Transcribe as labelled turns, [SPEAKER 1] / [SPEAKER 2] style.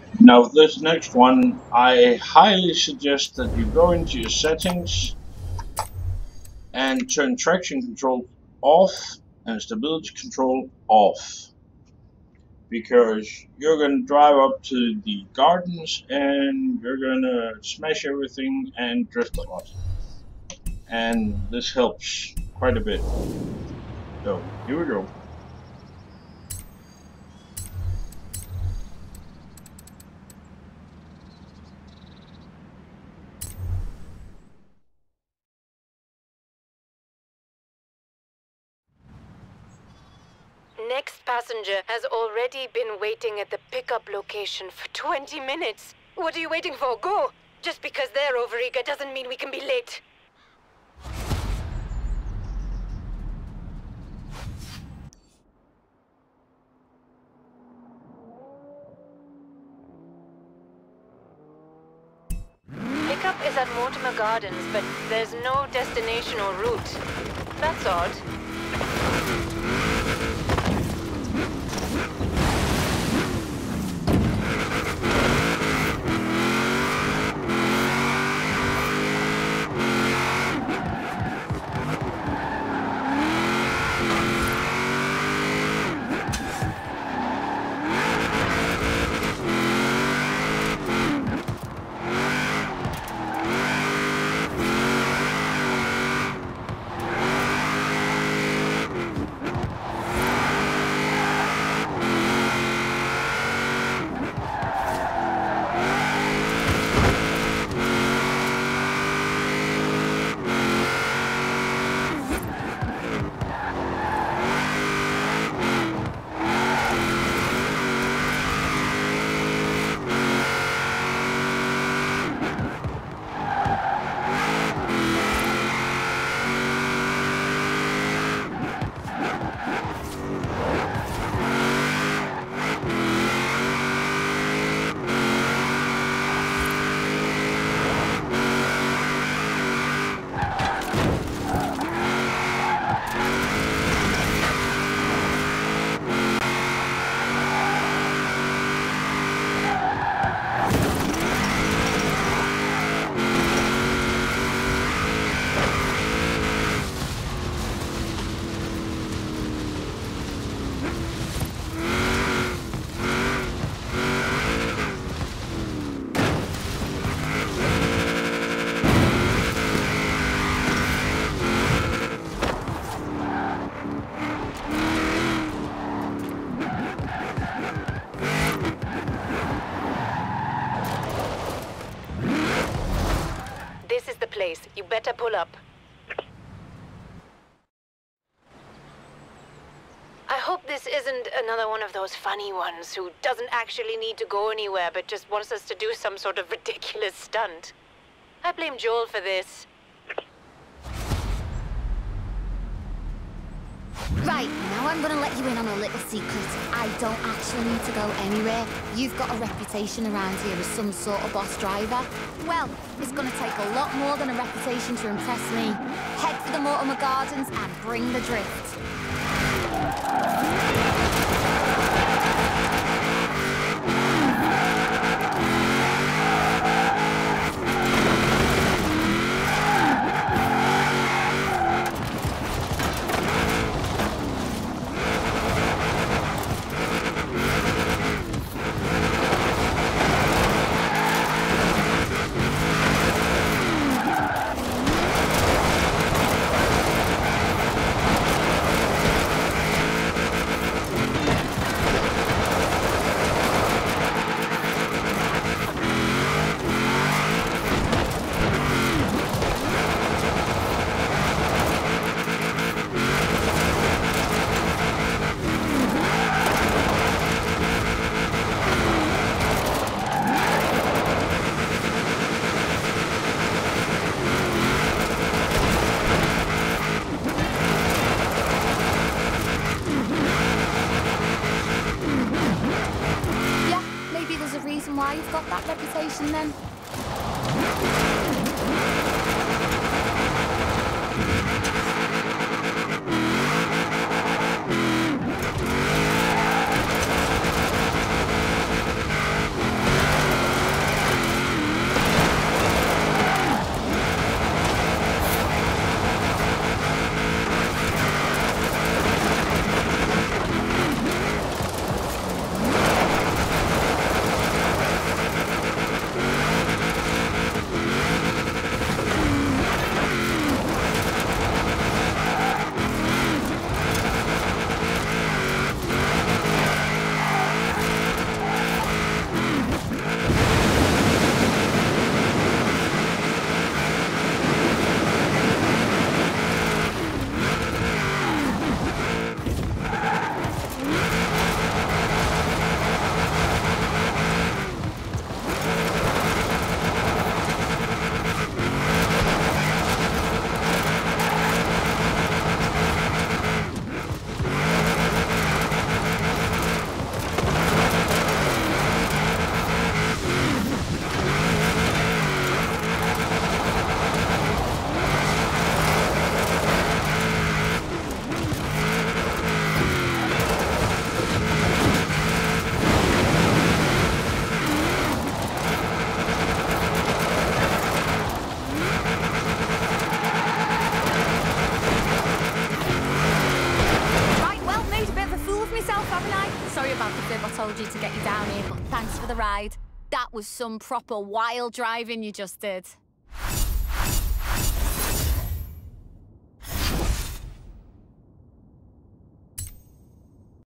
[SPEAKER 1] Now, this next one, I highly suggest that you go into your settings and turn traction control off and stability control off, because you're going to drive up to the gardens and you're going to smash everything and drift a lot. And this helps quite a bit. So, here we go.
[SPEAKER 2] Next passenger has already been waiting at the pickup location for 20 minutes. What are you waiting for? Go! Just because they're overeager doesn't mean we can be late. Pickup is at Mortimer Gardens, but there's no destination or route. That's odd. This is the place. You better pull up. I hope this isn't another one of those funny ones who doesn't actually need to go anywhere but just wants us to do some sort of ridiculous stunt. I blame Joel for this.
[SPEAKER 3] Right, now I'm gonna let you in on a little secret. I don't actually need to go anywhere. You've got a reputation around here as some sort of boss driver. Well, it's gonna take a lot more than a reputation to impress me. Head for the Mortimer Gardens and bring the drift. Why you've got that reputation then? for the ride. That was some proper wild driving you just did.